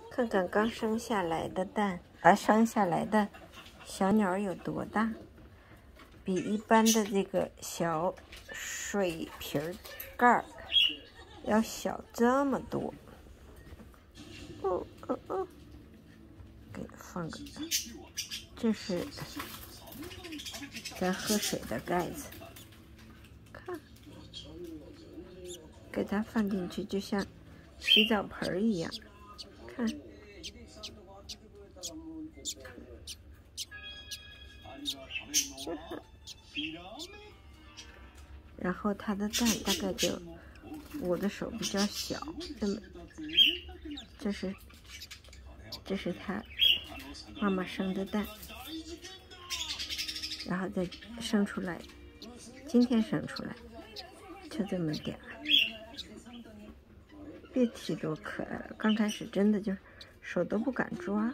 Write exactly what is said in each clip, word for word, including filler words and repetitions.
看看刚生下来的蛋，啊，生下来的小鸟有多大？比一般的这个小水瓶盖要小这么多。哦哦哦，给它放个，这是咱喝水的盖子，看，给它放进去，就像洗澡盆一样，看。然后它的蛋大概就我的手比较小，这么，这是这是它妈妈生的蛋，然后再生出来，今天生出来就这么点儿，别提多可爱了。刚开始真的就手都不敢抓，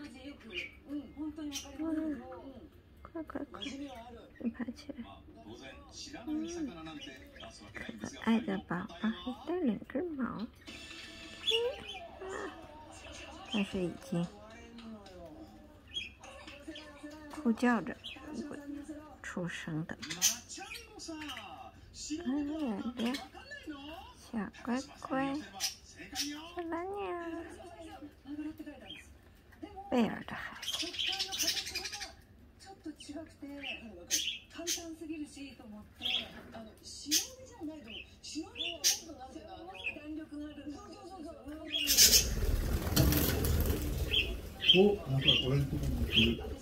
嗯，快快快，你爬起来。嗯，可爱的宝宝还带两根毛，嗯啊，但是已经哭叫着出生的。嗯，来的小乖乖，小蓝鸟，贝尔的孩子。簡単すぎるしと思って、あの塩味じゃないと塩味もっとなんていうの弾力がある。そうそうそうそう。お、なんかこれとかも。